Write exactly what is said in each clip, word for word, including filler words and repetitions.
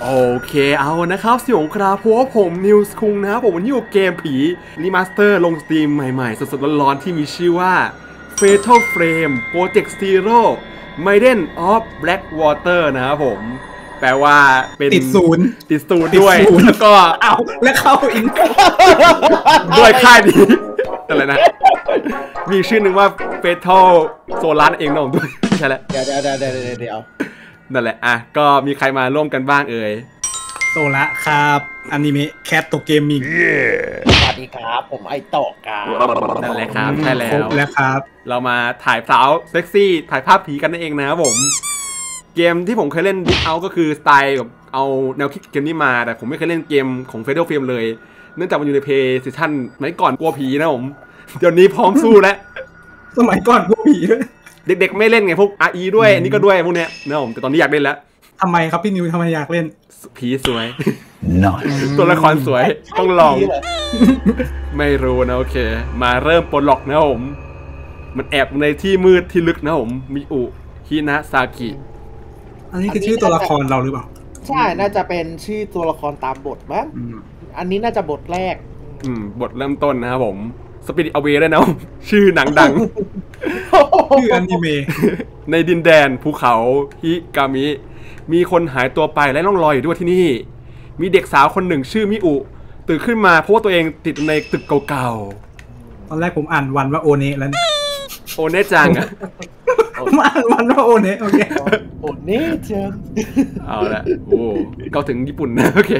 โอเคเอานะครับเสี่ยงครับเพราะว่าผมนิวส์คุงนะครับผมวันนี้อยู่เกมผีรีมาสเตอร์ลงสตรีมใหม่ๆสดๆร้อนๆที่มีชื่อว่า Fatal Frame Project Zero Maiden of Blackwater นะครับผมแปลว่าเป็นติดศูนย์ติดศูนย์ด้วยแล้วก็เอาแล้วเข้าอินด้วยค่ายนี้อะไรนะมีชื่อหนึ่งว่า Fatal Solar เองนะผมด้วยใช่แล้วเดี๋ยวเดี๋ยวเดี๋ยวเดี๋ยวเดี๋ยวนั่นแหละอ่ะก็มีใครมาร่วมกันบ้างเอ่ยโซละครับอนิเมะแคทโตเกมมิ่งสวัสดีครับผมไอโตะครับนั่นแหละครับใช่แล้วครบแล้วครับเรามาถ่ายสาวเซ็กซี่ถ่ายภาพผีกันนั่นเองนะครับผมเกมที่ผมเคยเล่นดิสเอาก็คือสไตล์แบบเอาแนวคิดเกมนี้มาแต่ผมไม่เคยเล่นเกมของ Fatal Frame เลยเนื่องจากมันอยู่ใน PlayStation สมัยก่อนกลัวผีนะผมเดี๋ยวนี้พร้อมสู้แล้วสมัยก่อนกลัวผีด้วยเด็กๆไม่เล่นไงพวก อาร์ อี ด้วยอันนี้ก็ด้วยพวกเนี้ยนะผมแต่ตอนนี้อยากเล่นแล้วทำไมครับพี่นิวทำไมอยากเล่นผีสวย ตัวละครสวยต้องลองไม่รู้นะโอเคมาเริ่มปลดล็อกนะผมมันแอบในที่มืดที่ลึกนะผมมิอุฮินะซากิอันนี้คือชื่อตัวละครเราหรือเปล่าใช่น่าจะเป็นชื่อตัวละครตามบทมั้งอันนี้น่าจะบทแรกอืมบทเริ่มต้นนะครับผมสปิริตอเวย์ด้วยนะชื่อหนังดังชื่ออนิเมะในดินแดนภูเขาฮิกามิมีคนหายตัวไปและล่องลอยอยู่ด้วยที่นี่มีเด็กสาวคนหนึ่งชื่อมิอุตื่นขึ้นมาเพราะว่าตัวเองติดในตึกเก่าๆตอนแรกผมอ่านวันว่าโอเนะแล้วโอเนะจังอะผมอ่านวันว่าโอเนะโอเคโอเนะจังเอาละโอ้เกาถึงญี่ปุ่นนะโอเค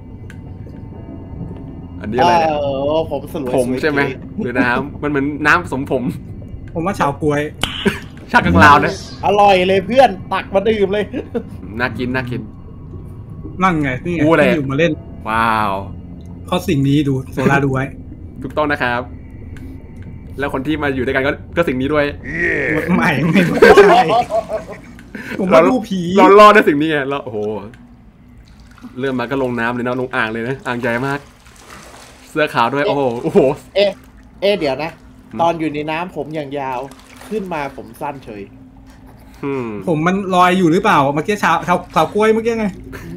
อันนี้อะไรเนี่ยผมสลวยผมใช่ไหมหรือน้ำมันเหมือนน้ำผสมผมผมว่าชาวกล้วยชากังลาวนะอร่อยเลยเพื่อนตักมาดื่มเลยน่ากินน่ากินนั่งไงนี่ไงที่อยู่มาเล่นว้าวเพราะสิ่งนี้ดูโซล่าดูไว้ถูกต้องนะครับแล้วคนที่มาอยู่ด้วยกันก็ก็สิ่งนี้ด้วยไม่ไม่ใช่ผมมาดูผีเรารอดในสิ่งนี้ไงแล้วโอ้โหเริ่มมาก็ลงน้ำเลยนะลงอ่างเลยนะอ่างใหญ่มากเสื้อขาวด้วยโอ้โหโอ้โหเอ๊ะเอ๊ะเดี๋ยวนะตอนอยู่ในน้ำผมอย่างยาวขึ้นมาผมสั้นเฉยผมมันลอยอยู่หรือเปล่าเมื่อกี้ชาวชาวชาวกล้วยเมื่อกี้ไง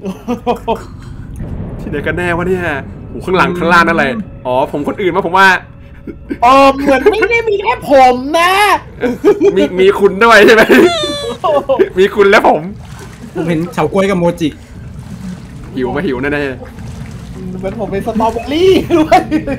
ที่ไหนกันแน่วะเนี่ยโอ้ข้างหลังข้างล่างนั่นอะไรอ๋อผมคนอื่นมาผมว่าอ๋อเหมือนไม่ได้มีแค่ผมนะมีมีคุณด้วยใช่ไหมมีคุณและผมผมเห็นชาวกล้วยกับโมจิหิวมาหิวแน่ๆเหมือนผมเป็นสตรอเบอรี่ด้วย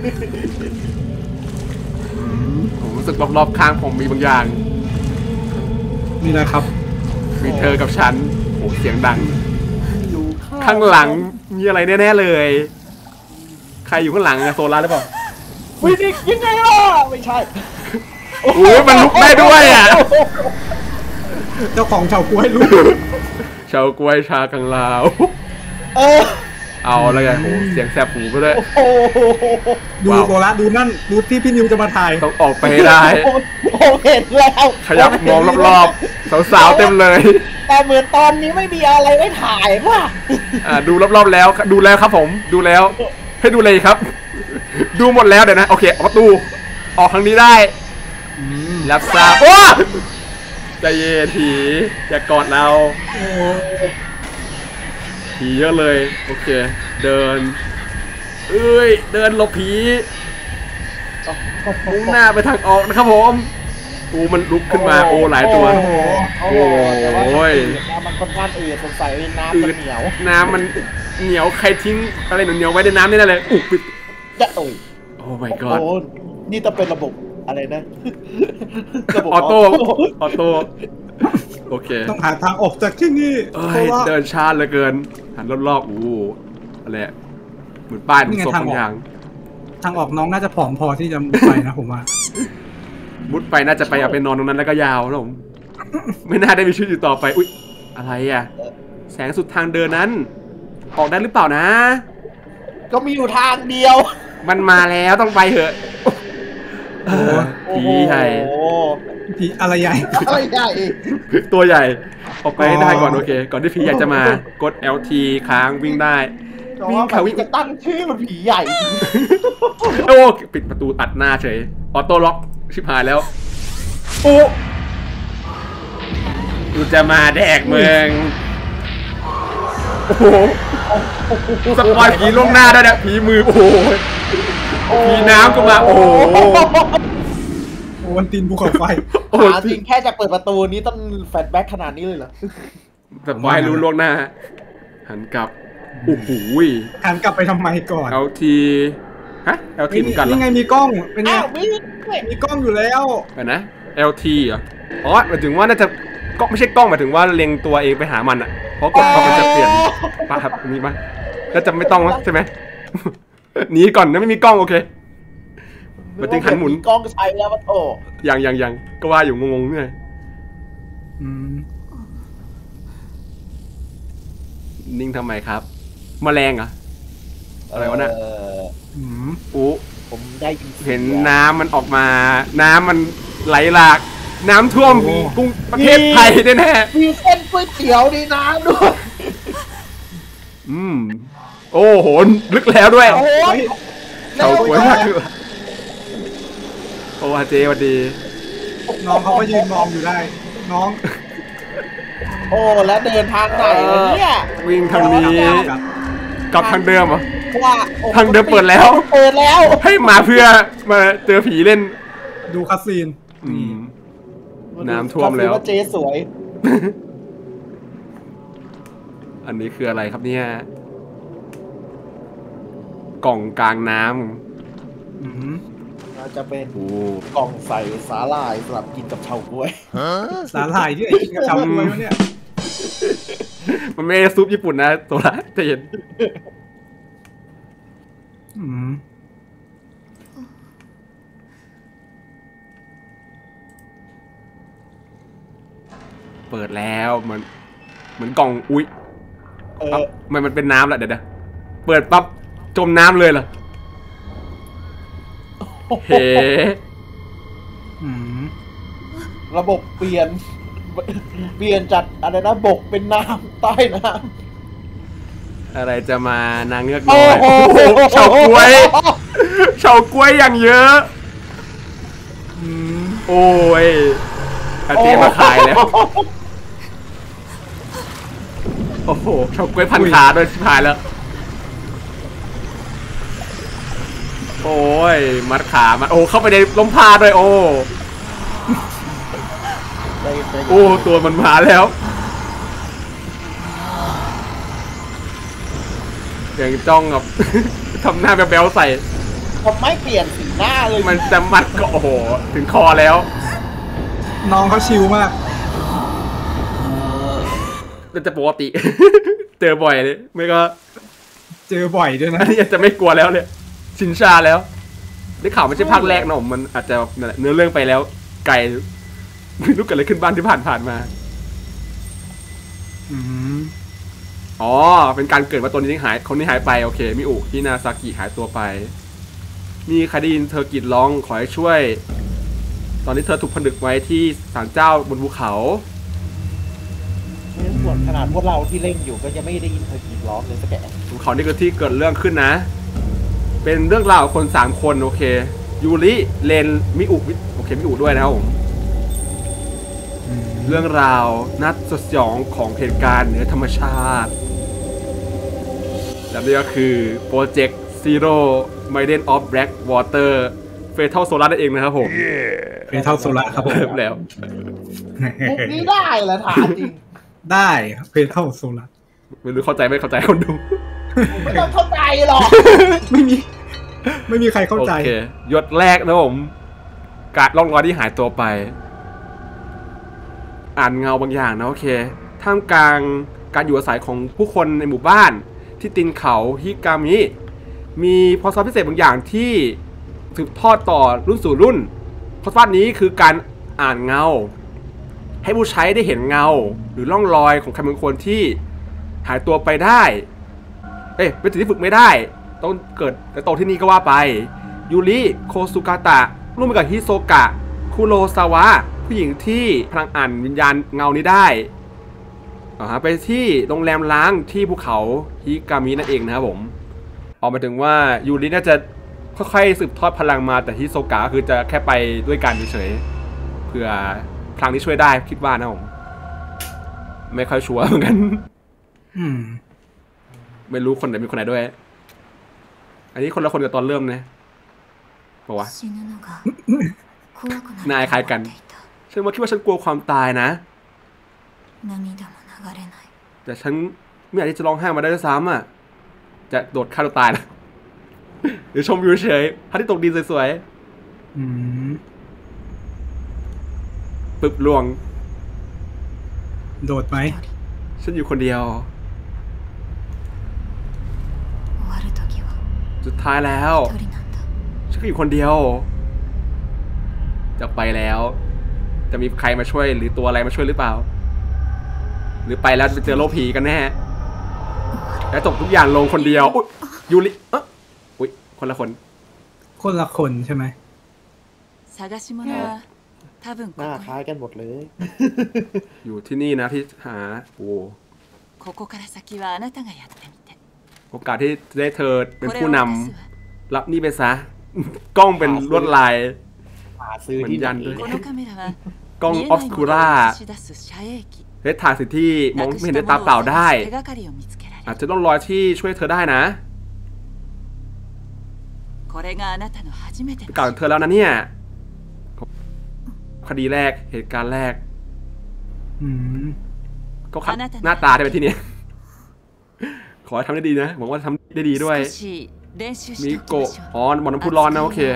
ผมรู้สึกรอบๆข้างผมมีบางอย่างนี่แหละครับมีเธอกับฉันโอ้เสียงดังข้างหลังมีอะไรแน่ๆเลยใครอยู่ข้างหลังโซล่าหรือเปล่าฟินิกยังไงล่ะไม่ใช่โอ้ยมันลุกได้ด้วยอ่ะเจ้าของชาวกล้วยลุกชาวกล้วยชากังลาวเออเอาอะไรกันโอ้เสียงแสบหูก็ได้ดูโซล่าดูนั่นดูที่พี่นิวจะมาถ่ายต้องออกไปให้ได้โอเห็นแล้วขยับมองรอบๆสาวๆเต็มเลยแต่เหมือนตอนนี้ไม่มีอะไรให้ถ่ายป่ะอ่าดูรอบๆแล้วดูแล้วครับผมดูแล้วให้ดูเลยครับดูหมดแล้วเดี๋ยวนะโอเคออกประตูออกทางนี้ได้รับทราบโอ้ใจเย็นผีอย่ากอดเราผีเยอะเลยโอเคเดินเอ้ยเดินหลบผีมุ่งหน้าไปทางออกนะครับผมโอ้มันลุกขึ้นมาโอ้หลายตัวโอ้ยมันค่อนข้างอืดสงสัยน้ำมันเหนียวน้ำมันเหนียวใครทิ้งอะไรเหนียวไว้ในน้ำนี่นั่นเลยอุ๊บจะโอ้โอ้ my god นี่ต้องเป็นระบบอะไรนะออโต้ออโต้โอเคต้องหาทางออกจากที่นี่เดินช้าเหลือเกินหันรอบๆอู้อะไรเหมือนป้ายมันศพบางอย่างทางออกน้องน่าจะผอมพอที่จะไปนะผมว่ามุดไปน่าจะไปเอาไปนอนตรงนั้นแล้วก็ยาวนะผมไม่น่าได้มีชีวิตอยู่ต่อไปอุ๊ยอะไรอ่ะแสงสุดทางเดินนั้นออกได้หรือเปล่านะก็มีอยู่ทางเดียวมันมาแล้วต้องไปเถอะผีใหญ่ผีอะไรใหญ่อะไรใหญ่ตัวใหญ่ออกไปได้ก่อนโอเคก่อนที่ผีใหญ่จะมากด แอล ที ค้างวิ่งได้วิ่งเขาวิ่งจะตั้งชื่อมันผีใหญ่โอ้ปิดประตูอัดหน้าเฉยออโต้ล็อกชิบหายแล้วโอ้กูจะมาแดกเมืองโอ้โหสปอยผีล่วงหน้าได้เนี่ยผีมือโอ้โหผีน้ำก็มาโอ้โหโอ้วันตีนภูเขาไฟโอ้จริงแค่จะเปิดประตูนี้ต้องแฟลชแบ็กขนาดนี้เลยเหรอสปอยรู้ล่วงหน้าหันกลับโอ้โหหันกลับไปทำไมก่อนเอาทีฮะ แอล ที เหมือนกันเหรอนี่ไงมีกล้องเป็นไงมีมีกล้องอยู่แล้วเห็นนะ แอล ที เหรออ๋อหมายถึงว่าน่าจะก็ไม่ใช่กล้องหมายถึงว่าเล็งตัวเองไปหามันอ่ะเพราะกดพอมันจะเปลี่ยนป่ะครับมีป่ะแล้วจะไม่ต้องวะใช่ไหมหนีก่อนนะไม่มีกล้องโอเคมาถึงหันหมุนกล้องใช้แล้วมาโถยังยังยังก็ว่าอยู่งงๆเนี่ยนิ่งทำไมครับแมลงเหรออะไรวะน่ะอู้ผมได้เห็นน้ำมันออกมาน้ำมันไหลหลากน้ำท่วมกรุงประเทศไทยแน่ๆมีเส้นก๋วยเตี๋ยวในน้ำด้วยอืมโอ้โหลึกแล้วด้วยโอ้ยเฉาก๊วยมากโอ้เจวันดีน้องเขาก็ยืนมองอยู่ได้น้องโอ้แล้วเดินทางไหนเนี่ยวิ่งทางนี้กลับทางเดิมเหรอว่าทางเดิมเปิดแล้วเปิดแล้วให้มาเพื่อมาเจอผีเล่นดูคัสซีนน้ำท่วมแล้วเจ๊สวยอันนี้คืออะไรครับเนี่ยกล่องกลางน้ำน่าจะเป็นกล่องใส่สาหร่ายสำหรับกินกับเฉาก๊วยสาหร่ายที่ไหนกินกับเฉาก๊วยวะเนี่ยมันไม่ซุปญี่ปุ่นนะโซล่าจะเห็นเปิดแล้วมันเหมือนกล่องอุ๊ยเออมันมันเป็นน้ำแหละเดี๋ยวเปิดปั๊บจมน้ำเลยเหรอเฮ้ระบบเปลี่ยนเปลี่ยนจัดอะไรนะบกเป็นน้ำใต้น้ำอะไรจะมานางเงือกน้อยเฉาก๊วยเฉาก๊วยอย่างเยอะโอ้ยอาเจมาขายแล้วโอ้โหเฉาก๊วยพันขาโดยสิพายแล้วโอ้ยมัดขามาโอ้เข้าไปในล้มพาด้วยโอ้โอ้ตัวมันมาแล้วอย่างจ้องกับทำหน้าแบ๊วๆใส่ผมไม่เปลี่ยนสีหน้าเลยมันจะมัดก็โอ้โหถึงคอแล้วน้องเขาชิลมากก็จะปกติเจอบ่อยเลยไม่ก็เจอบ่อยด้วยนะนี่จะไม่กลัวแล้วเลยชินชาแล้วได้ข่าวไม่ใช่ภาคแรกนะผมมันอาจจะเนื้อเรื่องไปแล้วไกลไม่รู้เกิดอะไรขึ้นบ้านที่ผ่านผ่านมาอ๋อเป็นการเกิดว่าตัวนี้หายคนนี้หายไปโอเคมิอุฮินาซากิหายตัวไปมีใครได้ยินเธอกรีดร้องขอให้ช่วยตอนนี้เธอถูกผนึกไว้ที่ศาลเจ้าบนภูเขาส่วนขนาดพวกเราที่เล่นอยู่ก็ยังไม่ได้ยินเธอกรีดร้องเลยสักแกภูเขานี่คือที่เกิดเรื่องขึ้นนะเป็นเรื่องราวคนสามคนโอเคยูริเลนมิอุโอเคมิอุด้วยนะครับผมเรื่องราวนัดสยองของเหตุการณ์เหนือธรรมชาติและนี่ก็คือโปรเจกต์ซีโร่ไมเดนออฟแบล็กวอเตอร์เฟทัลโซล่านั่นเองนะครับผมเฟทัลโซล่าครับผมแล้วมุกนี้ได้เหรอถามจริงได้เฟทัลโซล่าไม่รู้เข้าใจไม่เข้าใจคนดูไม่ต้องเข้าใจหรอกไม่มีไม่มีใครเข้าใจโอเคยศแรกนะผมการล่องรอยที่หายตัวไปอ่านเงาบางอย่างนะโอเคท่ามกลางการอยู่อาศัยของผู้คนในหมู่บ้านที่ตีนเขาฮิกามิมีพรสวรรค์พิเศษบางอย่างที่สืบทอดต่อรุ่นสู่รุ่นพรสวรรค์นี้คือการอ่านเงาให้ผู้ใช้ได้เห็นเงาหรือร่องรอยของใครบางคนที่หายตัวไปได้เอ๊ะเป็นสิ่งที่ฝึกไม่ได้ต้องเกิดแต่โตที่นี่ก็ว่าไปยูริโคซุกาตะร่วมกับฮิโซกะคุโรซาวะผู้หญิงที่พลังอ่านวิญญาณเงานี้ได้อ่าไปที่โรงแรมล้างที่ภูเขาฮิกามินั่นเองนะครับผมออกมาถึงว่ายูริน่าจะค่อยๆสืบทอดพลังมาแต่ฮิโซกะคือจะแค่ไปด้วยกันเฉยๆเพื่อพลังนี้ช่วยได้คิดว่านะผมไม่ค่อยชัวร์เหมือนกันไม่รู้คนไหนเป็นคนไหนด้วยอันนี้คนละคนกับตอนเริ่มนะบอกว่านายคล้ายกันฉันว่าคิดว่าฉันกลัวความตายนะแต่ฉันไม่อยากที่จะร้องไห้มาได้ด้วยซ้ำอ่ะจะโดดฆ่าตัวตายนะหรือชมวิวเฉยพระที่ตกดินสวยๆปึ๊บลวงโดดไหมฉันอยู่คนเดียวสุดท้ายแล้วฉันก็อยู่คนเดียวจะไปแล้วจะมีใครมาช่วยหรือตัวอะไรมาช่วยหรือเปล่าหรือไปแล้วจะไปเจอโลกผีกันแน่แล้วจบทุกอย่างลงคนเดียวอุ๊ยยูริเอ๊ะอุ๊ยคนละคนคนละคนใช่ไหมหน้าคล้ายกันหมดเลยอยู่ที่นี่นะที่หาโอ้โอกาสที่ได้เธอเป็นผู้นำรับนี่ไปซะกล้องเป็นลวดลายซื้อที่ยันด้วยกล้องออฟสคูร่าเฮ้ยถ่ายสิ่งที่มองไม่เห็นด้วยตาเปล่าได้อาจจะต้องรอยที่ช่วยเธอได้นะกล่าวเธอแล้วนะเนี่ยคดีแรกเหตุการณ์แรกก็หน้าตาได้ไปที่นี่ขอทำได้ดีนะหวังว่าทำได้ดีด้วยมิโกะอ๋อบอลน้ำพุร้อนนะโอเค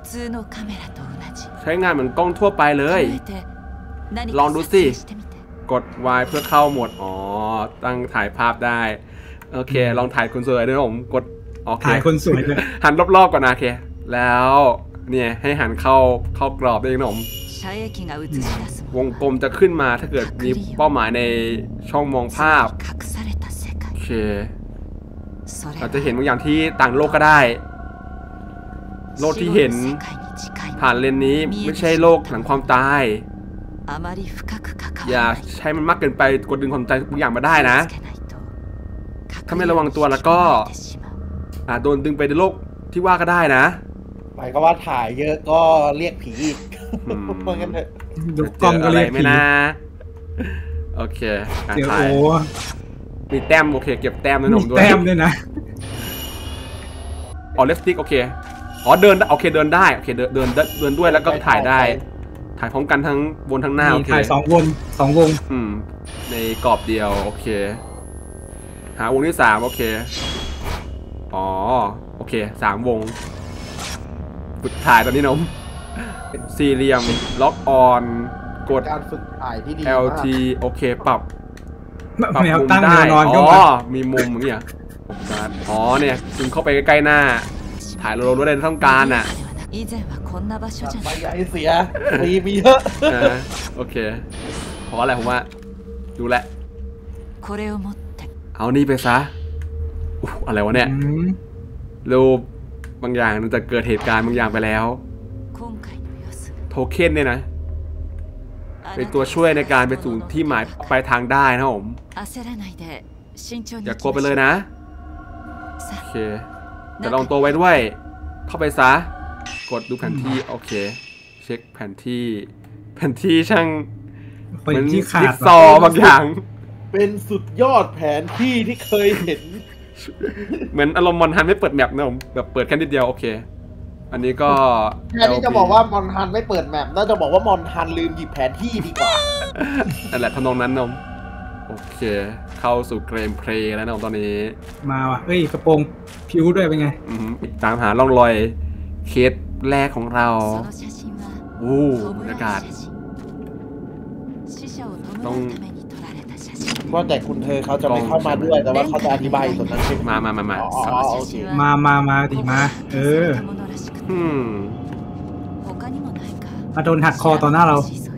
ใช้งานเหมือนกล้องทั่วไปเลยลองดูสิกด Y เพื่อเข้าโหมดอ๋อตั้งถ่ายภาพได้โอเคลองถ่ายคนสวยด้วยผมกดโอเคถ่ายคนสวยเลยหันรอบๆก่อนนะโอเคแล้วเนี่ยให้หันเข้าเข้ากรอบได้ยังผมวงกลมจะขึ้นมาถ้าเกิดมีเป้าหมายในช่องมองภาพโอเคเราจะเห็นบางอย่างที่ต่างโลกก็ได้โลกที่เห็นผ่านเลนนี้ไม่ใช่โลกหลังความตายอย่าใช้มันมากเกินไปกดดึงความใจบางอย่างมาได้นะถ้าไม่ระวังตัวแล้วก็อาจโดนดึงไปในโลกที่ว่าก็ได้นะหมายก็ว่าถ่ายเยอะก็เรียกผีอีกเพราะงั้นเถอะดูกล้องก็เรียกผีนะโอเคถ่ายมีแต้มโอเคเก็บแต้มนะหนุ่มด้วยแต้มด้วยนะอ๋อเลฟสติ๊กโอเคอ๋อเดินโอเคเดินได้โอเคเดินเดินเดินด้วยแล้วก็ถ่ายได้ถ่ายพร้อมกันทั้งบนทั้งหน้าโอเคถ่ายสองวงสองวงอืมในกรอบเดียวโอเคหาวงที่สามโอเคอ๋อโอเคสามวงฝึกถ่ายตอนนี้นมสี่เหลี่ยมล็อกออนกดการฝึกถ่ายที่ดีแอล ที โอเคปรับปรับมุมได้อ๋อมีมุมอย่างเงี้ยอ๋อเนี่ยจึงเข้าไปใกล้ๆหน้าถ่ายโลโลได้ต้องการอ่ะไปใหญ่เสียมีมีเยอะโอเคเพราะอะไรผมว่าดูแลเอานี่ไปซะอะไรวะเนี่ยรูปบางอย่างมันจะเกิดเหตุการณ์บางอย่างไปแล้วโทเค็นเนี่ยนะเป็นตัวช่วยในการไปสู่ที่หมายปลายทางได้นะผมอย่ากลัวไปเลยนะโอเคแต่ลองตัวไว้ด้วยเข้าไปซะกดดูแผนที่โอเคเช็คแผนที่แผนที่ช่างเหมือนที่ขาดซอบางอย่างเป็นสุดยอดแผนที่ที่เคยเห็นเหมือนอารมณ์มอนฮันไม่เปิดแมปนะผมแบบเปิดแค่นิดเดียวโอเคอันนี้ก็แค่นี้จะบอกว่ามอนฮันไม่เปิดแมปน่าจะบอกว่ามอนฮันลืมหยิบแผนที่ดีกว่านั่นแหละทำนองนั้นนมโอเคเข้าสู่เกมเพลย์แล้วนะตอนนี้มาว่ะเฮ้ยกระโปรงผิวด้วยเป็นไงตามหาร่องรอยเคสแรกของเราโอ้บรรยากาศต้องว่าแต่คุณเธอเขาจะไม่เข้ามาด้วยแต่ว่าเขาจะอธิบายส่วนนั้นใช่ไหมมามามามามามามาดีมาเออมาโดนหักคอต่อหน้าเรา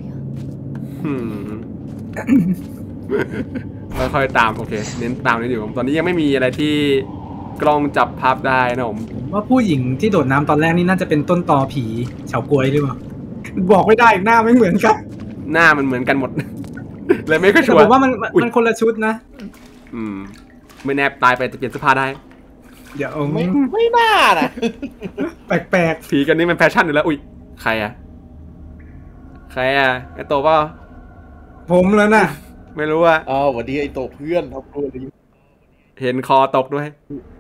ค่อยๆตามโอเคเน้นตามนี่อยู่ตอนนี้ยังไม่มีอะไรที่กล้องจับภาพได้นะผมว่าผู้หญิงที่โดดน้ำตอนแรกนี่น่าจะเป็นต้นตอผีเฉากล้วยหรือเปล่าบอกไม่ได้หน้าไม่เหมือนกันหน้ามันเหมือนกันหมดเลยไม่ค่อยชัวร์แต่ผมว่ามันมันคนละชุดนะอืมไม่แนบตายไปจะเปลี่ยนเสื้อผ้าได้เดี๋ยวไม่ไม่น่านะแปลกๆผีกันนี่มันแฟชั่นอยู่แล้วอุ้ยใครอะใครอะไอโตป่ะผมแล้วนะไม่รู้อะอ๋อวันนี้ไอโตเพื่อนเขาพูดอะไรเห็นคอตกด้วย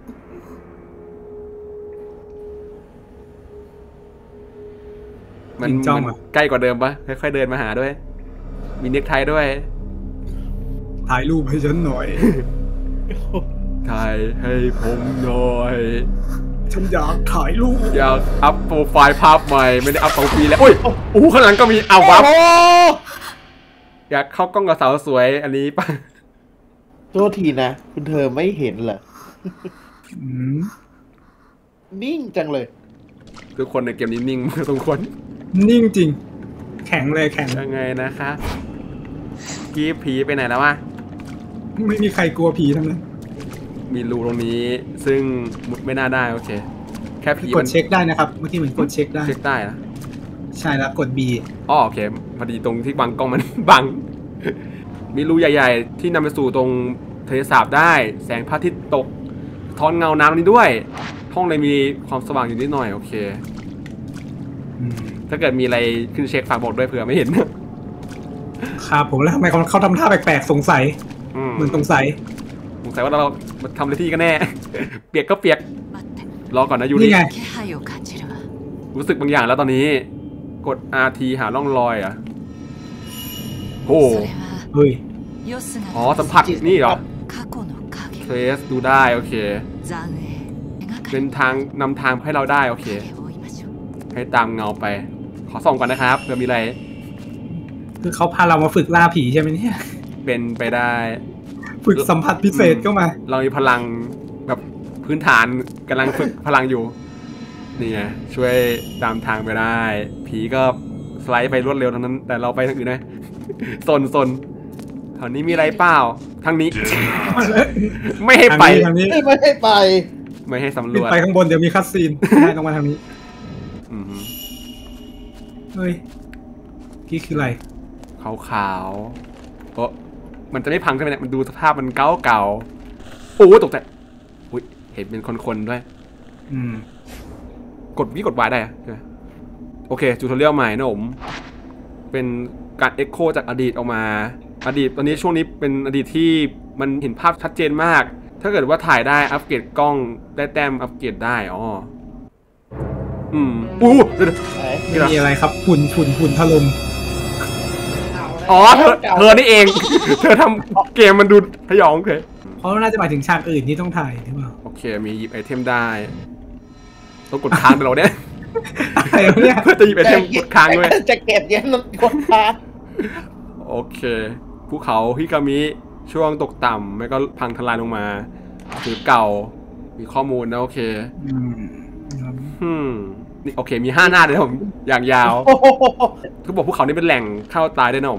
มันมันใกล้กว่าเดิมปะค่อยๆเดินมาหาด้วยมีเน็กไทด้วยถ่ายรูปให้ฉันหน่อยถ่ายให้ผมหน่อยฉันอยากถ่ายรูปอยากอัพโปรไฟล์ภาพใหม่ไม่ได้อัพสองปีแล้วโอ้ยโอ้ข้างหลังก็มีเอาวับอยากเข้ากล้องกับสาวสวยอันนี้ป่ะโทษทีนะคุณเธอไม่เห็นเหรอนิ่งจังเลยทุกคนในเกมนี้นิ่งทุกคนนิ่งจริงแข็งเลยแข็งยังไงนะคะกีผีไปไหนแล้ววะไม่มีใครกลัวผีทั้งนั้นมีรูตรงนี้ซึ่งมุดไม่น่าได้โอเคแค่ผีกดเช็คได้นะครับเมื่อกี้เหมือนกดเช็คได้เช็คได้นะใช่แล้วกด B อ๋อโอเคพอดีตรงที่บังกล้องมันบังมีรูใหญ่ๆที่นำไปสู่ตรงทะเลสาบได้แสงพระอาทิตย์ตกทอนเงาน้ำนี้ด้วยห้องเลยมีความสว่างอยู่นิดหน่อยโอเคถ้าเกิดมีอะไรขึ้นเช็คฝากบอกด้วยเผื่อไม่เห็นครับผมแล้วทำไมเขาทำท่าแปลกๆสงสัยเหมือนสงสัยสงสัยว่าเราทำอะไรที่กันแน่เปียกก็เปียกรอก่อนนะยูริรู้สึกบางอย่างแล้วตอนนี้กด อาร์ ที หาร่องรอยอ่ะโอ้เฮ้ยอ๋อสัมผัสนี่เหรอเทรสดูได้โอเคเป็นทางนำทางให้เราได้โอเคให้ตามเงาไปขอส่องก่อนนะครับเผื่อมีอะไรคือเขาพาเรามาฝึกล่าผีใช่ไหมเนี่ยเป็นไปได้ฝึกสัมผัสพิเศษก็มาเรามีพลังแบบพื้นฐานกำลังฝึกพลังอยู่นี่ไงช่วยตามทางไปได้ผีก็สไลด์ไปรวดเร็วทั้งนั้นแต่เราไปทางอื่นนะโซนโซนแถวนี้มีอะไรเปล่าทางนี้ไม่ให้ไปทางนี้ไม่ให้ไปไม่ให้สำรวจไปข้างบนเดี๋ยวมีคัสซีนได้ลงมาทางนี้เฮ้ยกี่คืออะไรขาวขาวโอ้มันจะไม่พังใช่ไหมเนี่ยมันดูสภาพมันเก่าเก่าโอ้ตกใจอุ้ยเห็นเป็นคนๆด้วยอืมกดวิกดวายได้อะโอเคจูทอเรียลใหม่นะผมเป็นการเอ็กโคจากอดีตออกมาอดีตตอนนี้ช่วงนี้เป็นอดีตที่มันเห็นภาพชัดเจนมากถ้าเกิดว่าถ่ายได้อัปเกรดกล้องได้แต้มอัปเกรดได้อ๋ออืมอู้มีอะไรครับฝุ่นฝุ่นฝุ่นถล่มอ๋อเธอเธอนี่เองเธอทำเกมมันดูพยองเลยเพราะน่าจะหมายถึงฉากอื่นที่ต้องถ่ายหรือเปล่าโอเคมีหยิบไอเทมได้ต้องกดค้างไปเราเนี่ยเพื่อจะหยิบไอเทมกดค้างด้วยจะเก็บเย็นกดค้างโอเคภูเขาฮิกามิช่วงตกต่ำไม่ก็พังทลายลงมาถือเก่ามีข้อมูลนะโอเคอืมนี่โอเคมีห้าหน้าเลยผมอย่างยาวเขาบอกภูเขานี่เป็นแหล่งเข้าตายได้นะผม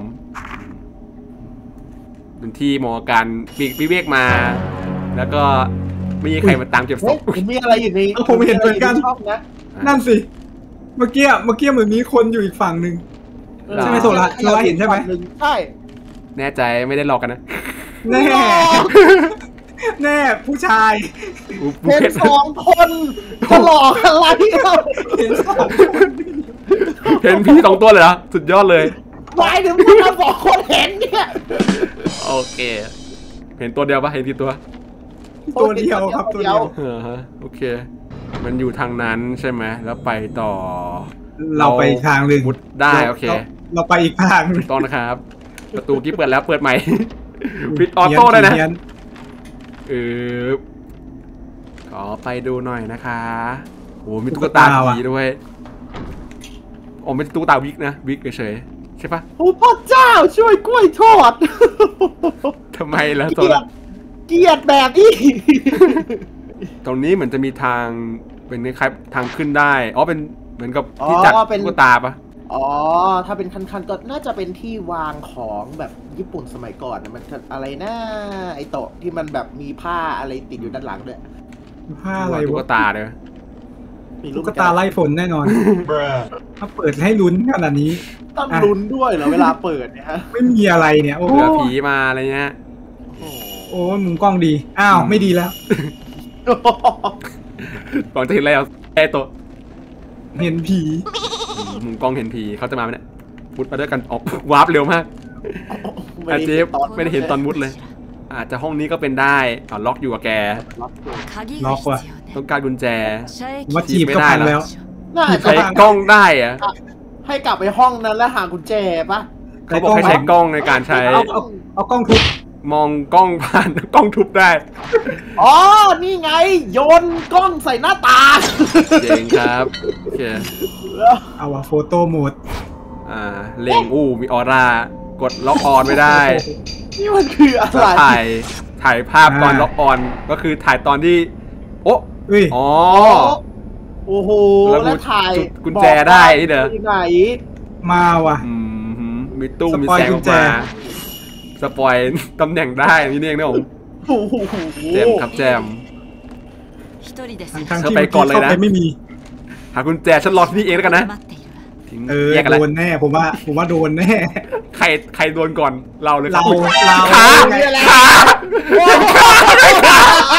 เป็นที่มองการปีกวิเวกมาแล้วก็ไม่มีใครมาตามเก็บศพมีอะไรอยู่ในผมเห็นเหมือนกันนั่นสิเมื่อกี้เมื่อกี้เหมือนมีคนอยู่อีกฝั่งหนึ่งใช่ไหมโซล่าโซล่าเห็นใช่ไหมใช่แน่ใจไม่ได้หลอกกันนะแน่แน่ผู้ชายเห็นสองคนจะหลอกอะไรเห็นสองคนเห็นพี่สองตัวเลยเหรอสุดยอดเลยหมายถึงพวกเราสองคนเห็นเนี่ยโอเคเห็นตัวเดียวปะเห็นกี่ตัวตัวเดียวครับตัวเดียวโอเคมันอยู่ทางนั้นใช่ไหมแล้วไปต่อเราไปทางหนึ่งได้โอเคเราไปอีกทางต้องนะครับประตูกี้เปิดแล้วเปิดใหม่ปิดออโต้ได้นะเออขอไปดูหน่อยนะคะโอ้มีตุ๊กตาผีด้วยโอ้เป็นตุ๊กตาวิกนะวิกเฉยใช่ปะโอ้พ่อเจ้าช่วยกล้วยทอดทำไมล่ะตัวเกียดแบบนี้ตรงนี้เหมือนจะมีทางเป็นคล้ายทางขึ้นได้อ๋อเป็นเหมือนกับที่จัดตุ๊กตาปะอ๋อถ้าเป็นคันๆก็น่าจะเป็นที่วางของแบบญี่ปุ่นสมัยก่อนมันอะไรนะไอโต๊ะที่มันแบบมีผ้าอะไรติดอยู่ด้านหลังด้วยผ้าอะไรตุ๊กตาเลยตุ๊กตาไล่ฝนแน่นอนถ้าเปิดให้ลุ้นขนาดนี้ต้องลุ้นด้วยเหรอเวลาเปิดเนี่ยฮะไม่มีอะไรเนี่ยโอ้เผื่อผีมาอะไรเงี้ยโอ้มุมกล้องดีอ้าวไม่ดีแล้วก่อนจะเห็นอะไรเอาไอโต๊ะเห็นผีมุมกล้องเห็นผีเขาจะมาไหมเนี่ยมุดมาด้วยกันออกวาร์ปเร็วมากอาเจฟไม่ได้เห็นตอนมุดเลยอาจจะห้องนี้ก็เป็นได้อ๋อล็อกอยู่กับแกล็อกว่ะต้องการกุญแจว่าจีบก็พังแล้วน่าจะใช้กล้องได้อะให้กลับไปห้องนั้นแล้วหากุญแจปะเขาบอกให้ใช้กล้องในการใช้เอาเอาเอากล้องทุบมองกล้องผ่านกล้องทุบได้อ๋อนี่ไงโยนกล้องใส่หน้าตาเจ๋งครับโอเคเอาว่ะโฟโต้โหมดอ่าเล็งอู้มีออร่ากดล็อกออนไม่ได้นี่มันคืออะจะไรถ่ายถ่ายภาพตอนล็อกออนก็คือถ่ายตอนที่โอ้เฮ้ยอ๋อโอ้โหแล้วแล้วถ่ายจุดกุญแจได้นี่เด้อที่ไหนมาว่ะอืมมีตู้สมีปอยแสงกุอญอกแจมาสปอยตำแหน่งได้นี่เองนะผมโอ้โหแจมครับแจมทั้งทั้งเธอที่ไปเมื่อก่อกี้นเลยเข้านะไปไม่มีหากุญแจฉันรอที่นี่เองแล้วกันนะทิ้งเออแยกกันโดแล้วนแน่ผมว่าผมว่าโดนแน่ใครใครโดนก่อนเราเลยครัเราบเราขาไงขาขา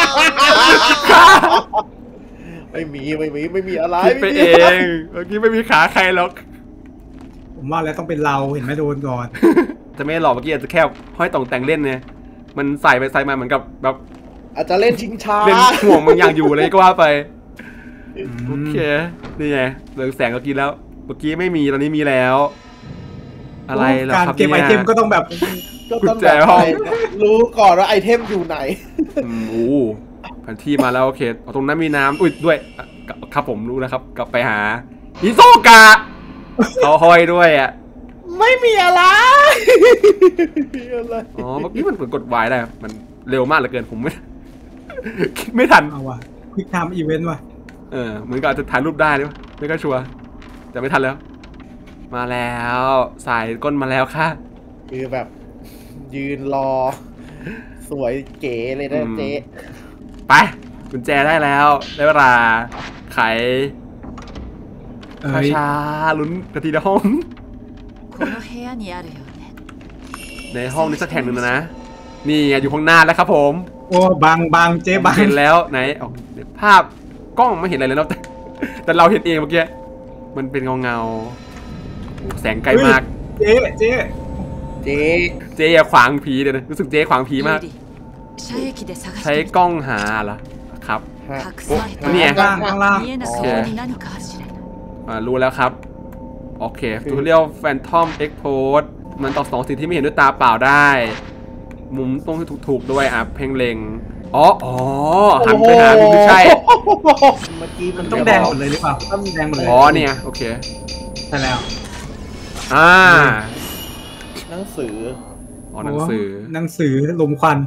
ไม่มีไม่มีไม่มีอะไรคิดไปเองเมื่อกี้ไม่มีขาใครหรอกผมว่าแล้วต้องเป็นเราเห็นไหมโดนก่อนจะไม่หลอกเมื่อกี้อาจจะแค่ห้อยต่องแต่งเล่นเนี่ยมันใส่ไปใส่มาเหมือนกับแบบอาจจะเล่นชิงช้าเล่นห่วงบางอย่างอยู่อะไรก็ว่าไปโอเคนี่ไงเรืองแสงเมื่อกี้แล้วเมื่อกี้ไม่มีตอนนี้มีแล้ว อะไรล่ะการครับเก็บไอเนี่ยเทมก็ต้องแบบก็กุต้อญงแจแบบห้องรู้ก่อนว่าไอเทมอยู่ไหนอืมโอ้แผนที่มาแล้วโอเคเอาตรงนั้นมีน้ำอุ้ยด้วยอ่ะครับผมรู้แล้วครับ กลับไปหาอิโซกะเขาห้อยด้วยอ่ะไม่มีอะไรไม่มีอะไรอ๋อเมื่อกี้มันกดวายได้มันเร็วมากเหลือเกินผมไม่ คิดไม่ทันเอาว่ะควิกไทม์อีเวนต์ว่ะเออเหมือนกับจะถ่ายรูปได้หรือเปล่าไม่ก็ชัวร์แต่ไม่ทันแล้ว มาแล้วสายก้นมาแล้วค่ะคือแบบ ยืนรอ สวยเก๋เลยนะอืมเจ๊ไปกุญแจได้แล้วได้เวลาไขเอ้ยช้าๆลุ้นกะทีละห้องこの部屋にあるよねในห้องนี้สักแห่งหนึ่งนะนะนี่ไงอยู่ข้างหน้าแล้วครับผมโอ้บางบางเจ๊บางเห็นแล้วไหนออกภาพกล้องไม่เห็นอะไรเลยนะแต่แต่เราเห็นเองเมื่อกี้มันเป็นเงาเงาๆโอ้แสงไกลมากเจ๊เจ๊เจ๊เจ๊อย่าขวางผีเดี๋ยวนะรู้สึกเจ๊ขวางผีมากユーリ射撃で探ใช้してみกล้องหาเหรอครับฮะ隠されたเนี่ยล่างข้างล่าง見えなくてに何かあるしれないอ่ารู้แล้วครับ โอเคทูเรียลแฟนทอมเอ็กโพสมันตอบสองสิ่งที่ไม่เห็นด้วยตาเปล่าได้ มุมต้องถูกๆด้วยอ่ะเพ่งเล็งอ๋ออ๋อหันไปหามุมที่ใช่เมื่อกี้มันต้องแดงหมดเลยหรือเปล่าต้องแดงหมดเลยอ๋อเนี่ยโอเคใช่แล้วอ่าหนังสืออ๋อหนังสือหนังสือลมควัน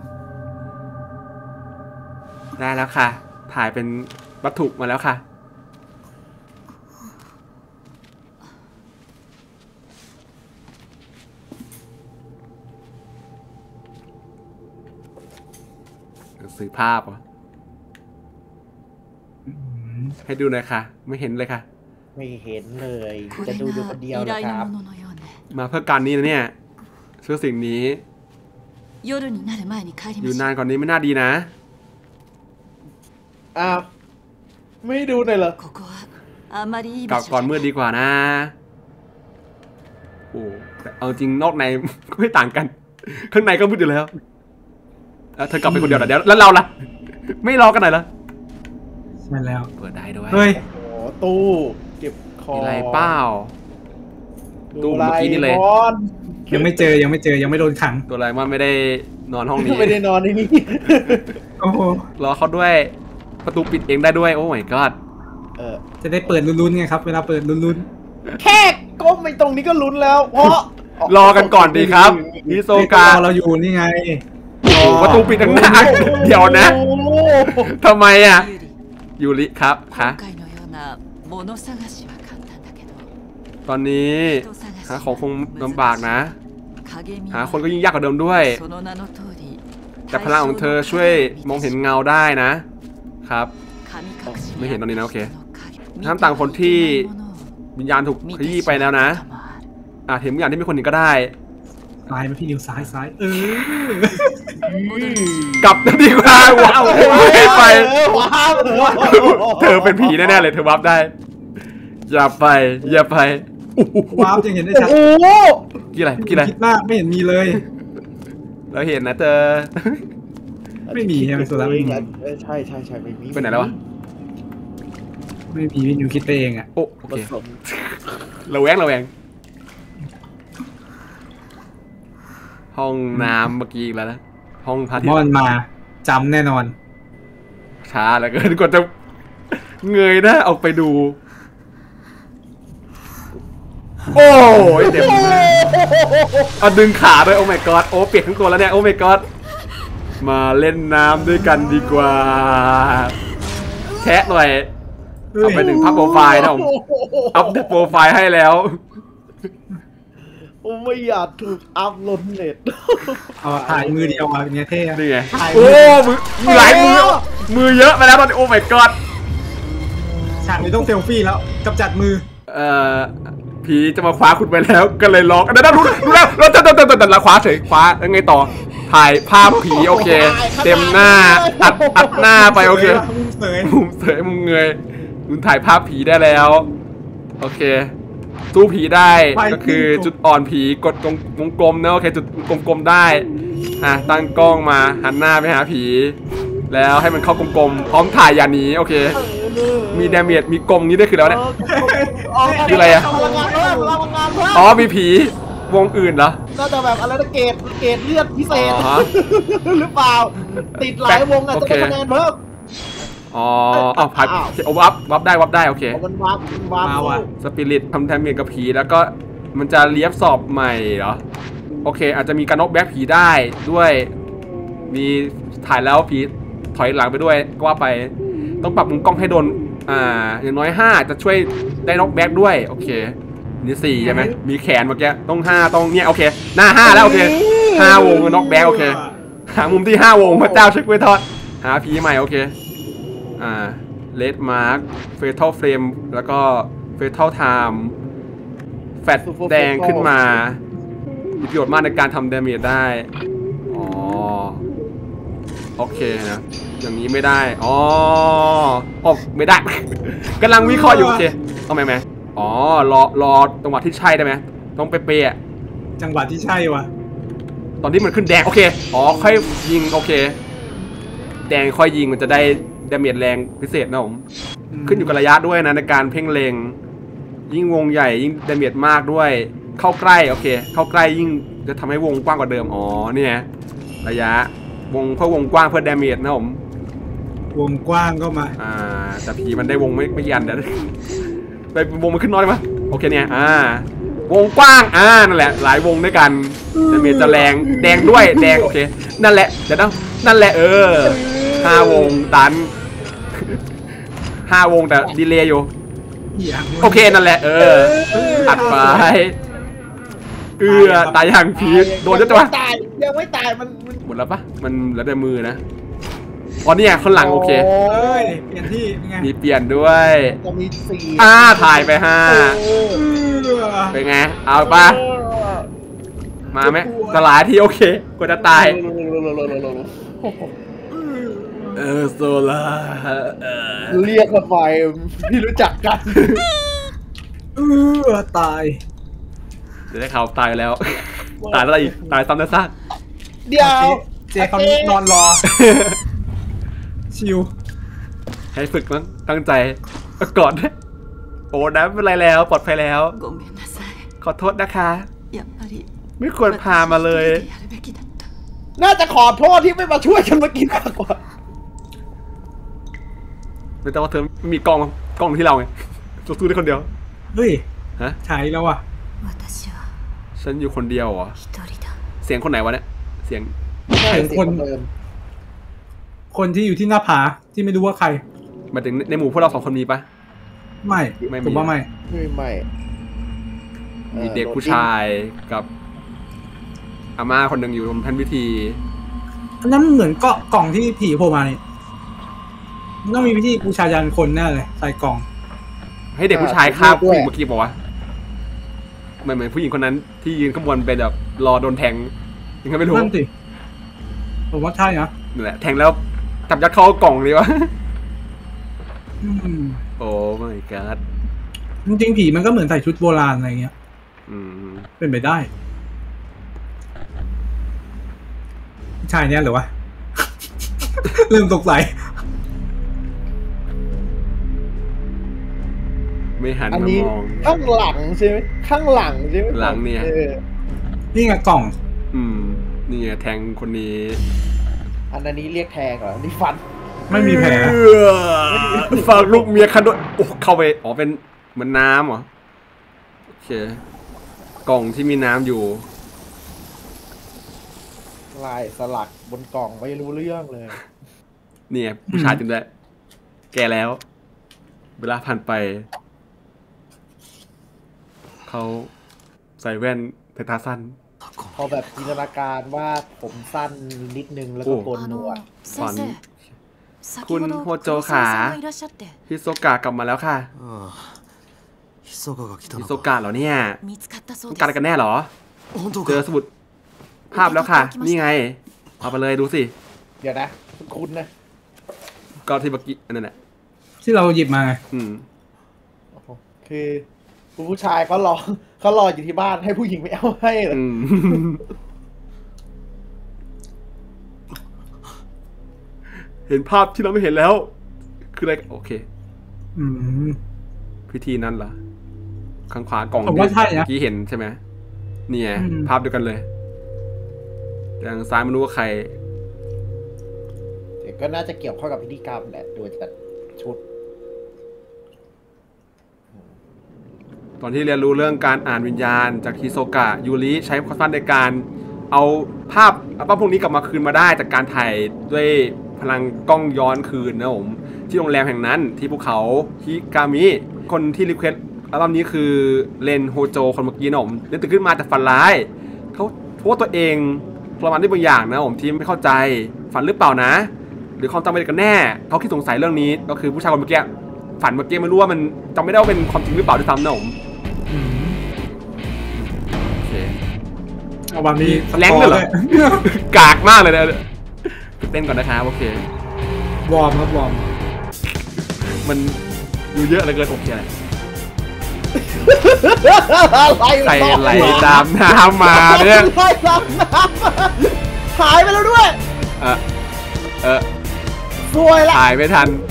ได้แล้วค่ะ ถ่ายเป็นวัตถุมาแล้วค่ะ หนังสือภาพเหรอให้ดูหน่อยค่ะ ไม่เห็นเลยค่ะไม่เห็นเลยこจะれดูがอยู่คนเดียว依นะ頼คのรับもののようねมาเพื่อการนี้นะเนี่ยเสื้อสิ่งนี้夜になる前に帰りอยู่ましนาょนกว่อนนี้ไม่น่าดีนะอ้าว ไม่ดูเลยเหรอうここはあまりいいกลับ場所ก่อนじゃมืなดいดีกว่านะ โอ้แต่เอาจริงนอกใน ก็ไม่ต่างกัน ข้างในก็มืดอยู่แล้วแล้วเธอกลับไปคนเดียวเหรอเดี๋ยวแล้วเราล่ะ ไม่รอกันหน่อยเหรอใช่แล้วเปิดได้ด้วยเฮ้ยโอ้ตู้ เก็บของมีอะไรเป้า ตู้ดูเมื่อกี้นี่เลยไลมอนยังไม่เจอยังไม่เจอยังไม่โดนขังตัวอะไรมันไม่ได้นอนห้องนี้ไม่ได้นอนในนี้โอ้โหรอเขาด้วยประตูปิดเองได้ด้วยโอ้ my god เออจะได้เปิดลุ้นๆไงครับ เวลาเปิดลุ้นแค่ก้มไปตรงนี้ก็ลุ้นแล้ว เพราะรอกันก่อนดีครับฮิๆโซเฮ้ยกะรอเราอยู่นี่ไงโอ้ประตูปิดตั้งนานเดี๋ยวนะโอ้โหทำไมอ่ะユーリยูริครับคะ今回のような物探しは簡単だけどตอนนี้人探しหาของคงลำบากนะ影見หาคนก็ยิ่งยากกว่าเดิมด้วยその名の通りแต่พลังของเธอช่วยมองเห็นเงาได้นะ ครับ神隠しไม่เห็นตอนนี้นะโอเค見ห้ามต่างคนที่ วิญญาณถูก見ขてยี้ไปแล้วนะしまうこともあるอาจเห็นบางอย่างที่ไม่ควรเห็นก็ได้ซ้ายไหมพี่นิวซ้ายซ้ายเออกลับดีกว่าว้าวไม่ไปเออว้าวเธอเป็นผีแน่ๆเลยเธอวับได้ อย่าไป อย่าไปอู้หูว้าวยังเห็นได้ชัดโอ้โหกี่อะไรกี่อะไรคิดมากไม่เห็นมีเลยเราเห็นนะเจอไม่มีใช่ไหมโซล่าเอไม่งมีอะเออใช่ใช่ใช่ไม่มีไปไหนแล้ววะไม่มีพี่นิวคิดไปเองอ่ะโอ้โอผเคสมระแวงระแวงห้องน้ำเมื่อกี้อีกแล้วนะห้องพาทิตมอนย์มาจำแน่นอนช้าเหลือเกินกว่าจะเงยหน้าออกไปดู โอ้ยเดี๋ยวเอาดึงขาด้วยโอ้ my god โอ้เปียกทั้งตัวแล้วเนี่ยโอ้ my god มาเล่นน้ำด้วยกันดีกว่าแชะหน่อยเอาไปหนึ่งภาพโปรไฟล์นะผมอัพเดตโปรไฟล์ให้แล้วโอ้ไม่อยากถูกอัพลงเน็ตเอาถ่ายมือเดียวอ่ะเนี่ยเท่อะนี่ไงถ่ายโอ้มือมือหลายมือมือเยอะไปแล้วตอนนี้โอ้ my god ฉากนี้ต้องเซลฟี่แล้วกำจัดมือเอ่อผีจะมาคว้าคุณไปแล้วก็เลยล็อกเดี๋ยวนะรู้รู้แล้วเราจะจะจะจะคว้าเฉยคว้าแล้วไงต่อถ่ายภาพผีโอเค เต็มหน้าอัดอัดหน้าไปโอเคมุมเสยมุมเสยมุมเงยคุณถ่ายภาพผีได้แล้วโอเคสู้ผีได้ก็คือจุดอ่อนผีกดตรงกลมๆนะโอเคจุดกลมๆได้อ่ะตั้งกล้องมาหันหน้าไปหาผี แล้วให้มันเข้ากลมๆพร้อมถ่ายอย่าหนีโอเคมีดาเมจมีกลมนี้ด้วยคือแล้วเนี่ย คืออะไรอะพลังงานเพิ่มพลังงานเพิ่มอ๋อมีผีวงอื่นเหรอน่าจะแบบอะไรนะเกรดเกรดเลือดพิเศษอ๋อฮะหรือเปล่า ติดหลายวงอ่ะโอจะเคได้คะแนนเพิ่มอ๋ออ๋อผ่านโอ้วับวับได้วับได้โอเคเอามันวาร์ปมันวาร์ปมาว่ะสปิริตทำแทนเมียนกับผีแล้วก็มันจะเลียบสอบใหม่เหรอโอเค อาจจะมีการนกแบ็คผีได้ด้วย มีถ่ายแล้วผีถอยหลังไปด้วยก็ว่าไปต้องปรับมุมกล้องให้โดนอ่าอย่างน้อยห้าจะช่วยได้นกแบ็คด้วยโอเคนี่สี่ใช่ไหมมีแขนเมื่อกี้ต้องห้าต้องเนี่ยโอเคหน้าห้าแล้วโอเคห้าวงกับนกแบ็คโอเคหามุมที่ห้าวงพระเจ้าช่วยกล้วยทอดหาผีใหม่โอเคอ่าเลดมาร์คเฟทัลเฟรมแล้วก็เฟทัลไทม์แฟตแดงขึ้นมามีประโยชน์มากในการทำดาเมจได้อ๋อโอเคนะอย่างนี้ไม่ได้อ๋ออ๋อไม่ได้ กำลังวิเคราะห์อยู่โอเคต้องไหมไหมอ๋อรอรอจังหวะที่ใช่ได้ไหมต้องเป๊ะจังหวะที่ใช่ว่ะๆตอนที่มันขึ้นแดงโอเคอ๋อค่อยยิงโอเคแดงค่อยยิงมันจะได้ดาเมจแรงพิเศษนะผมขึ้นอยู่กับระยะด้วยนะในการเพ่งเล็งยิ่งวงใหญ่ยิ่งดาเมจมากด้วยเข้าใกล้โอเคเข้าใกล้ยิ่งจะทำให้วงกว้างกว่าเดิมอ๋อเนี่ยระยะวงเพื่อวงกว้างเพื่อดาเมจนะผมวงกว้างก็มาอ่าแต่ผีมันได้วงไม่ไม่ยันเดี๋ยวไปวงมันขึ้นน้อยไหมโอเคเนี่ยอ่าวงกว้างอ่านั่นแหละหลายวงด้วยกันดาเมจจะแรงแดงด้วยแดงโอเคนั่นแหละเดี๋ยวนะนั่นแหละเออห้าวงตันห้าวงแต่ดีเลย์อยู่อย่างโอเคนั่นแหละเอออัดไปเอือตายอย่างผีโดนจะจะวะตายยังไม่ตายมันมันหมดแล้วปะมันเหลือแต่มือนะอ๋อเนี่ยข้างหลังโอเคเอ้ยเปลี่ยนที่เป็นไงมีเปลี่ยนด้วยจะมีสี่อ่าถ่ายไปห้าเออเออเป็นไงเอาปะมาไหมสลายที่โอเคกว่าจะตายเออโซล่าเออเรียกมาไฟที่รู้จักกันเออตายจะได้ข่าวตายแล้วตายแล้วอะไรอีกตายซ้ำได้ซากเดี๋ยวเจเขานอนรอ ชิวให้ฝึกมั้งตั้งใจก่อนโอ้นะไม่เป็นไรแล้วปลอดภัยแล้วごめんなさいขอโทษนะคะやっぱりไม่ควรพามาเลย私一人でやるべきだったน่าจะขอโทษที่ไม่มาช่วยกันเมื่อกี้มากกว่าไม่ต้องว่าเธอไม่มีกล้องกล้องที่เราไงเราสู้ได้คนเดียวเฮ้ยฮะใช้แล้วอ่ะ私はฉันอยู่คนเดียวเหรอ一人だเสียงคนไหนวะเนี่ยเสียงใช่คนเดิมคนที่อยู่ที่หน้าผาที่ไม่รู้ว่าใครหมายถึงในหมู่พวกเราสองคนมีปะไม่ไม่มีผมว่าไม่ไม่ไม่มีเด็กผู้ชายกับอาม่าคนหนึ่งอยู่บนแท่นพิธีอันนั้นเหมือนเกาะกล่องที่ผีโผล่มานี่มันต้องมีพิธีบูชายันคนแน่เลยใส่กล่องให้เด็กผู้ชายฆ่าผู้หญิงเมื่อกี้บอกว่าเหมือนเหมือนผู้หญิงคนนั้นที่ยืนข้างบนเป็นแบบรอโดนแทงยังไงไม่รู้นั่นสิผมว่าใช่นะนั่นแหละแทงแล้วจับยัดเข้ากล่องเลยวะอืมโอ้ my god จริงๆผีมันก็เหมือนใส่ชุดโบราณอะไรเงี้ยอืมเป็นไปได้ชายเนี้ยหรือวะ เริ่มสงสัยไม่หันอันมานี้มองข้างหลังใช่ไหมข้างหลังใช่ไหมหลังเนี่ยออนี่ไงกล่องอืมนี่ไงแทงคนนี้อันนี้เรียกแทงเหรอนี่ฟันไม่มีแผลเออฝากลูกเมียคันด้วยโอ้เข้าไปอ๋อเป็นเหมือนน้ำเหรอโอเคกล่องที่มีน้ำอยู่ลายสลักบนกล่องไม่รู้เรื่องเลยเนี่ยผู้ชายจำได้แกแล้ว เวลาผ่านไป เขาใส่แว่นใส่ตาสั้นพอแบบจินตนาการว่าผมสั้นนิดนึงแล้วก็โกนあหนวดの先生先คุณほどโฮโจ黒ขา沢さんがいらっしゃってฮิโซกะกลับมาแล้วค่ะああヒソカが来たฮิのโซかกะเหรอเนี่ย見つかったそต้うองでการอะไรすกันแน่เหรอ本当เจอかสมุดภาพแล้วค่ะ นี่ไง เอาไปเลยดูสิเดี๋ยวนะคุณนะก็ที่เมื่อกี้อันนั้นแหละที่เราหยิบมาอืมโอ้โหคือคุณผู้ชายเขารอเขารออยู่ที่บ้านให้ผู้หญิงไม่เอาให้เลยอืม เห็นภาพที่เราไม่เห็นแล้ว คืออะไรโอเคอืมพิธีนั้นเหรอ ข้างขวากล่องผมว่าใช่นะที่เห็นใช่ไหมเนี่ยอืมภาพเดียวกันเลยทางซ้ายไม่รู้ว่าใครเดี๋ยวก็น่าจะเกี่ยวข้องกับพิธีกรรมแหละดูจากชุดตอนที่เรียนรู้เรื่องการอ่านวิญญาณจากฮิโซกะยูริใช้ความสามารถในการเอาภาพอัลบั้มพวกนี้กลับมาคืนมาได้จากการถ่ายด้วยพลังกล้องย้อนคืนนะผมที่โรงแรมแห่งนั้นที่ภูเขาฮิกามิคนที่รีเควสอัลบั้มนี้คือเรนโฮโจคนเมื่อกี้นะผมเล่นตื่นขึ้นมาจากฝันร้ายเขาโทษตัวเองทรมานด้วยบางอย่างนะผมที่ไม่เข้าใจฝันหรือเปล่านะ หรือความจำเป็นกันแน่เขาคิดสงสัยเรื่องนี้ก็คือผู้ชายคนเมื่อกี้ฝันเมื่อกี้ไม่รู้ว่ามันจำไม่ได้ว่าเป็นความจริงหรือเปล่าด้วยซ้ำนะผมอืมโอเคเอาบามีแรงเลยเหรอ กากมากเลยนะเต้นก่อนนะครับโอเควอร์มครับวอร์มมันดูเยอะเหลือเกินโอเคเลยไล่ใส่ต่อไหลตามน้ำมาเนี่ยไล่ตามน้ำมาหายไปแล้วด้วยเออเออสวยละถ่ายไม่ทัน